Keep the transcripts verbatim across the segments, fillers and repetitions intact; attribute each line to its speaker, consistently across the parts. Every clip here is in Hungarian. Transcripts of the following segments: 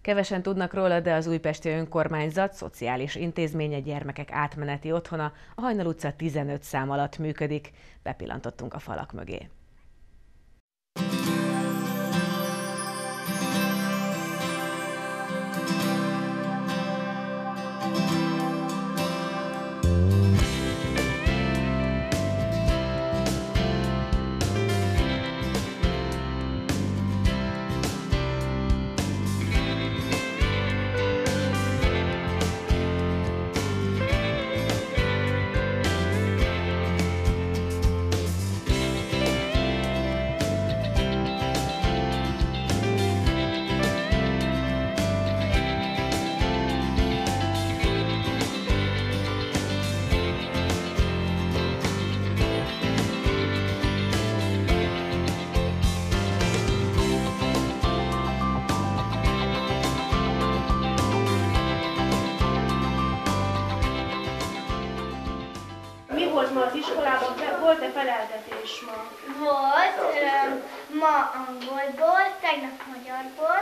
Speaker 1: Kevesen tudnak róla, de az Újpesti Önkormányzat szociális intézménye, gyermekek átmeneti otthona a Hajnal utca tizenöt szám alatt működik. Bepillantottunk a falak mögé.
Speaker 2: Ma az iskolában volt-e feleltetés ma?
Speaker 3: Volt, ma angolból, tegnap magyarból.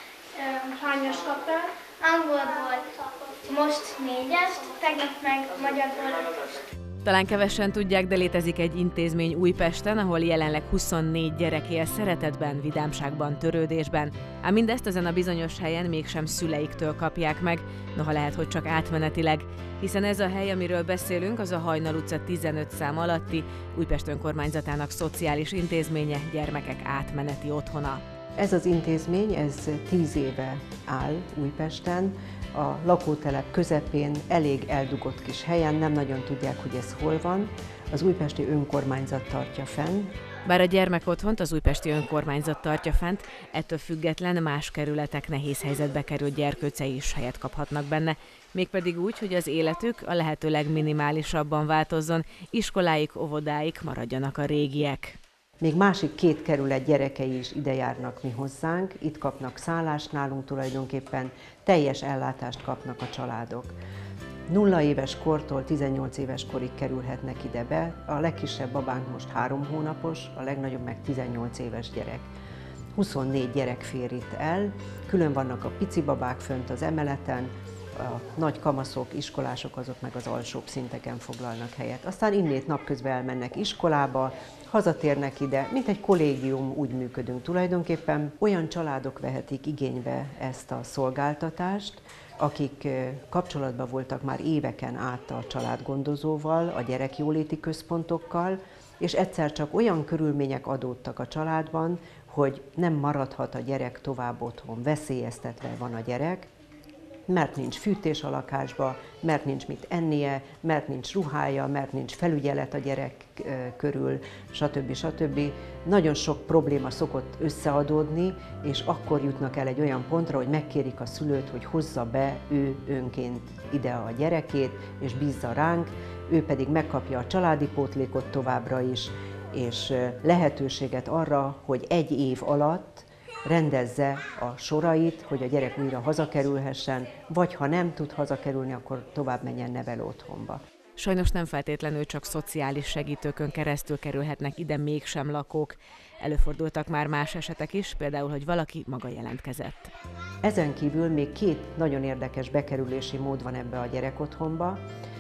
Speaker 2: Hányas kaptál?
Speaker 3: Angolból most négyest, tegnap meg magyarból ötöst.
Speaker 1: Talán kevesen tudják, de létezik egy intézmény Újpesten, ahol jelenleg huszonnégy gyerek él szeretetben, vidámságban, törődésben, ám mindezt ezen a bizonyos helyen mégsem szüleiktől kapják meg, noha lehet, hogy csak átmenetileg, hiszen ez a hely, amiről beszélünk, az a Hajnal utca tizenöt szám alatti Újpest önkormányzatának szociális intézménye, gyermekek átmeneti otthona.
Speaker 4: Ez az intézmény, ez tíz éve áll Újpesten, a lakótelep közepén, elég eldugott kis helyen, nem nagyon tudják, hogy ez hol van. Az Újpesti Önkormányzat tartja fenn.
Speaker 1: Bár a gyermekotthont az Újpesti Önkormányzat tartja fent, ettől független más kerületek nehéz helyzetbe került gyerkőcei is helyet kaphatnak benne, mégpedig úgy, hogy az életük a lehető legminimálisabban változzon, iskoláik, óvodáik maradjanak a régiek.
Speaker 4: Még másik két kerület gyerekei is ide járnak mi hozzánk, itt kapnak szállást nálunk tulajdonképpen, teljes ellátást kapnak a családok. Nulla éves kortól tizennyolc éves korig kerülhetnek ide be, a legkisebb babánk most három hónapos, a legnagyobb meg tizennyolc éves gyerek. huszonnégy gyerek fér itt el, külön vannak a pici babák fönt az emeleten, a nagy kamaszok, iskolások azok meg az alsóbb szinteken foglalnak helyet. Aztán innét napközben elmennek iskolába, hazatérnek ide, mint egy kollégium, úgy működünk tulajdonképpen. Olyan családok vehetik igénybe ezt a szolgáltatást, akik kapcsolatban voltak már éveken át a családgondozóval, a gyerekjóléti központokkal, és egyszer csak olyan körülmények adódtak a családban, hogy nem maradhat a gyerek tovább otthon, veszélyeztetve van a gyerek, mert nincs fűtés a lakásba, mert nincs mit ennie, mert nincs ruhája, mert nincs felügyelet a gyerek körül, stb. stb. Nagyon sok probléma szokott összeadódni, és akkor jutnak el egy olyan pontra, hogy megkérik a szülőt, hogy hozza be ő önként ide a gyerekét, és bízza ránk, ő pedig megkapja a családi pótlékot továbbra is, és lehetőséget arra, hogy egy év alatt rendezze a sorait, hogy a gyerek újra hazakerülhessen, vagy ha nem tud hazakerülni, akkor tovább menjen nevelő otthonba.
Speaker 1: Sajnos nem feltétlenül csak szociális segítőkön keresztül kerülhetnek ide mégsem lakók. Előfordultak már más esetek is, például, hogy valaki maga jelentkezett.
Speaker 4: Ezen kívül még két nagyon érdekes bekerülési mód van ebbe a gyerekotthonba.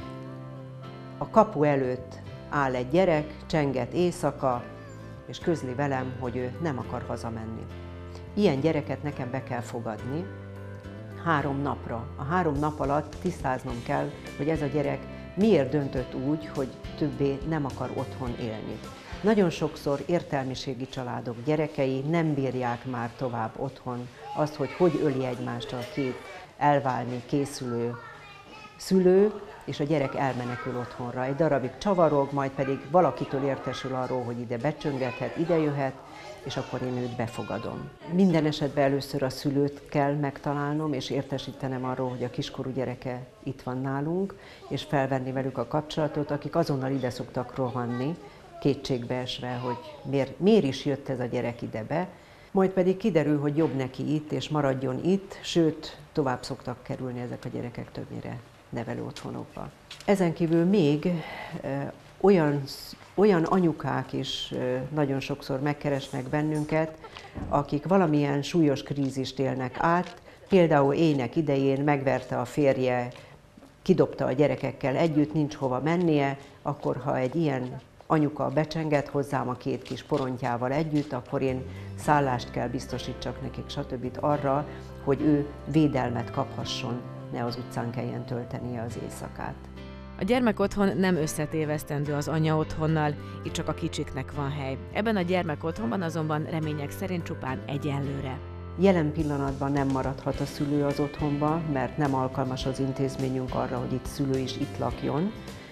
Speaker 4: A kapu előtt áll egy gyerek, csenget éjszaka, és közli velem, hogy ő nem akar hazamenni. Ilyen gyereket nekem be kell fogadni három napra. A három nap alatt tisztáznom kell, hogy ez a gyerek miért döntött úgy, hogy többé nem akar otthon élni. Nagyon sokszor értelmiségi családok gyerekei nem bírják már tovább otthon azt, hogy hogy öli egymást a két elválni készülő szülő, és a gyerek elmenekül otthonra. Egy darabig csavarog, majd pedig valakitől értesül arról, hogy ide becsöngethet, ide jöhet, és akkor én őt befogadom. Minden esetben először a szülőt kell megtalálnom, és értesítenem arról, hogy a kiskorú gyereke itt van nálunk, és felvenni velük a kapcsolatot, akik azonnal ide szoktak rohanni, kétségbeesve, hogy miért, miért is jött ez a gyerek ide be, majd pedig kiderül, hogy jobb neki itt, és maradjon itt, sőt, tovább szoktak kerülni ezek a gyerekek többnyire nevelő otthonokba. Ezen kívül még ö, olyan, olyan anyukák is ö, nagyon sokszor megkeresnek bennünket, akik valamilyen súlyos krízist élnek át, Például ének idején megverte a férje, kidobta a gyerekekkel együtt, nincs hova mennie, akkor ha egy ilyen anyuka becsenget hozzám a két kis porontjával együtt, akkor én szállást kell biztosítsak nekik, stb. Arra, hogy ő védelmet kaphasson, ne az utcán kelljen töltenie az éjszakát.
Speaker 1: A gyermekotthon nem összetévesztendő az anya otthonnal, itt csak a kicsiknek van hely. Ebben a gyermekotthonban azonban remények szerint csupán egyelőre.
Speaker 4: Jelen pillanatban nem maradhat a szülő az otthonba, mert nem alkalmas az intézményünk arra, hogy itt szülő is itt lakjon,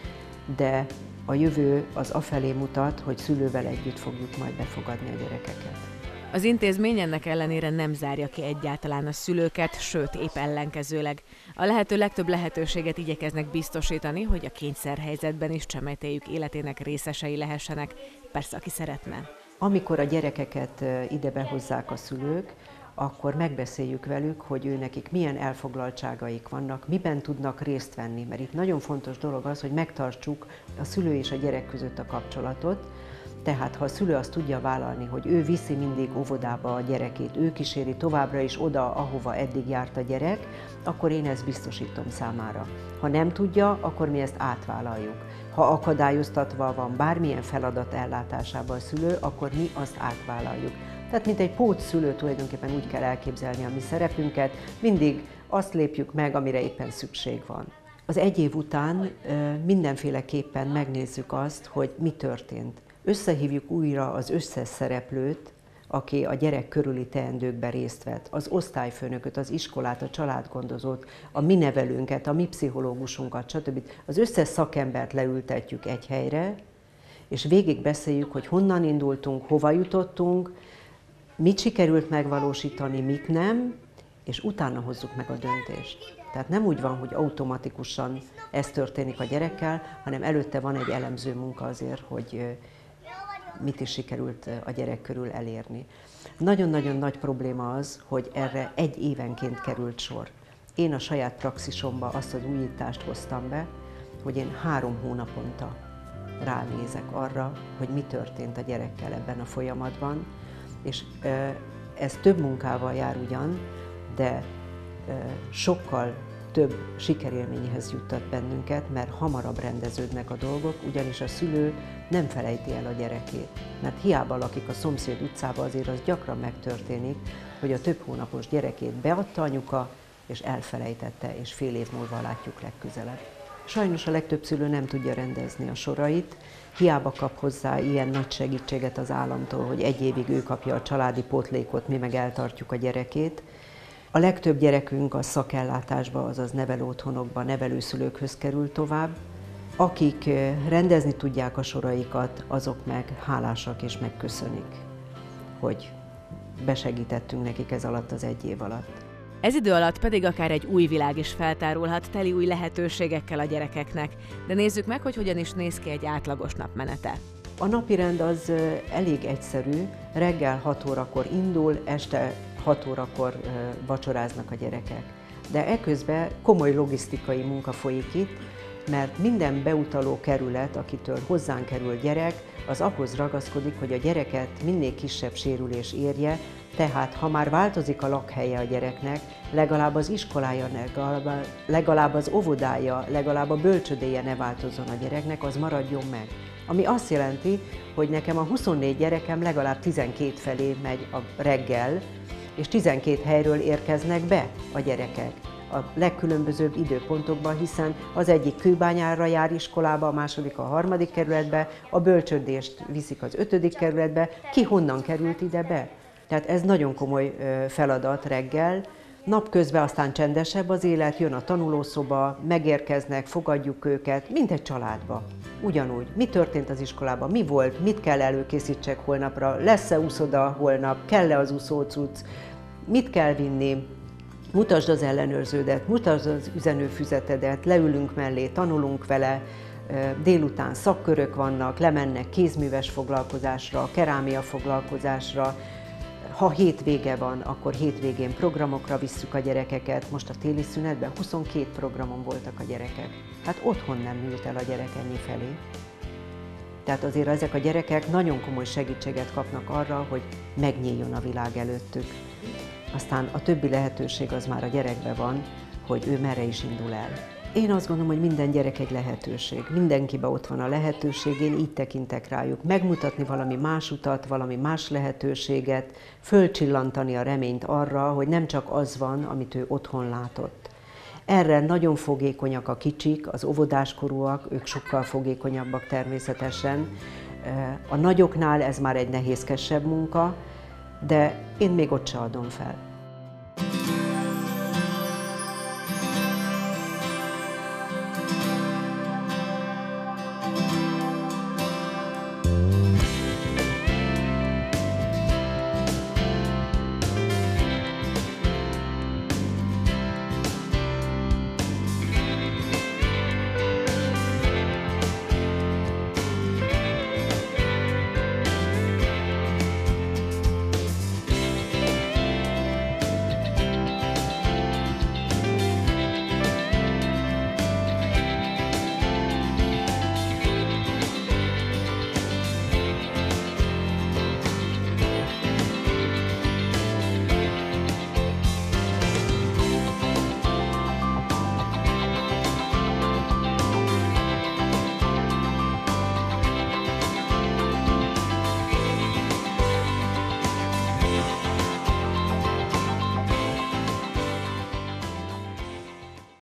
Speaker 4: de a jövő az afelé mutat, hogy szülővel együtt fogjuk majd befogadni a gyerekeket.
Speaker 1: Az intézmény ennek ellenére nem zárja ki egyáltalán a szülőket, sőt, épp ellenkezőleg. A lehető legtöbb lehetőséget igyekeznek biztosítani, hogy a kényszerhelyzetben is csemetéjük életének részesei lehessenek, persze aki szeretne.
Speaker 4: Amikor a gyerekeket ide behozzák a szülők, akkor megbeszéljük velük, hogy ő nekik milyen elfoglaltságaik vannak, miben tudnak részt venni, mert itt nagyon fontos dolog az, hogy megtartsuk a szülő és a gyerek között a kapcsolatot. Tehát ha a szülő azt tudja vállalni, hogy ő viszi mindig óvodába a gyerekét, ő kíséri továbbra is oda, ahova eddig járt a gyerek, akkor én ezt biztosítom számára. Ha nem tudja, akkor mi ezt átvállaljuk. Ha akadályoztatva van bármilyen feladat ellátásában a szülő, akkor mi azt átvállaljuk. Tehát mint egy pótszülő tulajdonképpen úgy kell elképzelni a mi szerepünket, mindig azt lépjük meg, amire éppen szükség van. Az egy év után mindenféleképpen megnézzük azt, hogy mi történt. Összehívjuk újra az összes szereplőt, aki a gyerek körüli teendőkben részt vett, az osztályfőnököt, az iskolát, a családgondozót, a mi nevelőnket, a mi pszichológusunkat, stb. Az összes szakembert leültetjük egy helyre, és végig beszéljük, hogy honnan indultunk, hova jutottunk, mit sikerült megvalósítani, mit nem, és utána hozzuk meg a döntést. Tehát nem úgy van, hogy automatikusan ez történik a gyerekkel, hanem előtte van egy elemző munka azért, hogy mit is sikerült a gyerek körül elérni. Nagyon-nagyon nagy probléma az, hogy erre egy évenként került sor. Én a saját praxisomba azt az újítást hoztam be, hogy én három hónaponta ránézek arra, hogy mi történt a gyerekkel ebben a folyamatban, és ez több munkával jár ugyan, de sokkal több sikerélményhez juttat bennünket, mert hamarabb rendeződnek a dolgok, ugyanis a szülő nem felejti el a gyerekét. Mert hiába lakik a szomszéd utcába, azért az gyakran megtörténik, hogy a több hónapos gyerekét beadta anyuka, és elfelejtette, és fél év múlva látjuk legközelebb. Sajnos a legtöbb szülő nem tudja rendezni a sorait, hiába kap hozzá ilyen nagy segítséget az államtól, hogy egy évig ő kapja a családi pótlékot, mi meg eltartjuk a gyerekét. A legtöbb gyerekünk a szakellátásba, azaz nevelőotthonokba, nevelőszülőkhöz kerül tovább. Akik rendezni tudják a soraikat, azok meg hálásak és megköszönik, hogy besegítettünk nekik ez alatt az egy év alatt.
Speaker 1: Ez idő alatt pedig akár egy új világ is feltárulhat, teli új lehetőségekkel a gyerekeknek. De nézzük meg, hogy hogyan is néz ki egy átlagos napmenete.
Speaker 4: A napirend az elég egyszerű, reggel hat órakor indul, este hat órakor vacsoráznak a gyerekek. De eközben komoly logisztikai munka folyik itt, mert minden beutaló kerület, akitől hozzánk kerül gyerek, az ahhoz ragaszkodik, hogy a gyereket minél kisebb sérülés érje, tehát ha már változik a lakhelye a gyereknek, legalább az iskolája, legalább, legalább az óvodája, legalább a bölcsödéje ne változzon a gyereknek, az maradjon meg. Ami azt jelenti, hogy nekem a huszonnégy gyerekem legalább tizenkét felé megy a reggel, és tizenkét helyről érkeznek be a gyerekek a legkülönbözőbb időpontokban, hiszen az egyik Kőbányára jár iskolába, a második a harmadik kerületbe, a bölcsödést viszik az ötödik kerületbe, ki honnan került ide be. Tehát ez nagyon komoly feladat reggel. Napközben aztán csendesebb az élet, jön a tanulószoba, megérkeznek, fogadjuk őket, mint egy családba. Ugyanúgy, mi történt az iskolában, mi volt, mit kell előkészítsek holnapra, lesz-e úszoda holnap, kell-e az úszócucc, mit kell vinni, mutasd az ellenőrződet, mutasd az üzenőfüzetedet, leülünk mellé, tanulunk vele, délután szakkörök vannak, lemennek kézműves foglalkozásra, kerámia foglalkozásra. Ha hétvége van, akkor hétvégén programokra visszük a gyerekeket. Most a téli szünetben huszonkét programon voltak a gyerekek. Hát otthon nem ült el a gyerek ennyi felé. Tehát azért ezek a gyerekek nagyon komoly segítséget kapnak arra, hogy megnyíljon a világ előttük. aztán a többi lehetőség az már a gyerekben van, hogy ő merre is indul el. Én azt gondolom, hogy minden gyerek egy lehetőség. Mindenkiben ott van a lehetőség, én így tekintek rájuk. Megmutatni valami más utat, valami más lehetőséget, fölcsillantani a reményt arra, hogy nem csak az van, amit ő otthon látott. Erre nagyon fogékonyak a kicsik, az óvodáskorúak, ők sokkal fogékonyabbak természetesen. A nagyoknál ez már egy nehézkesebb munka, de én még ott se adom fel.